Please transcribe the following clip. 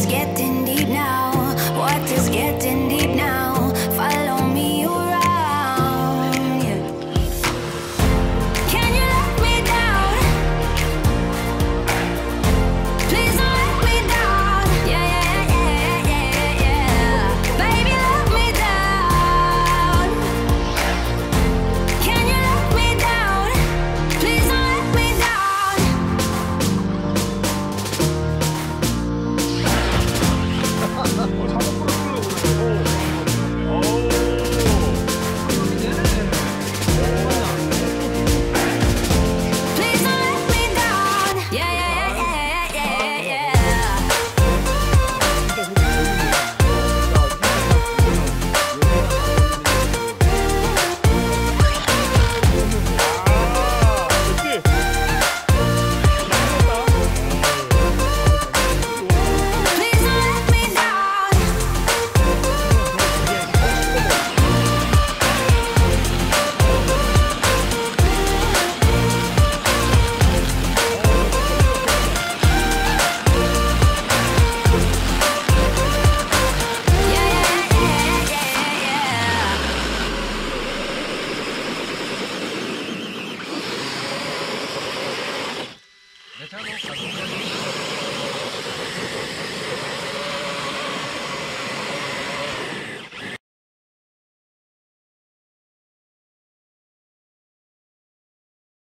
is getting deep now. Water's getting deep now. Follow me around. Yeah. Can you let me down? Please don't let me down. Yeah, yeah, yeah, yeah, yeah. Baby, let me down. Can you let me down? Please don't let me down. Please don't let me down. Yeah, yeah, yeah, yeah, yeah, yeah. Please don't let me down. Yeah, yeah, yeah, yeah, yeah. 내 차로 가서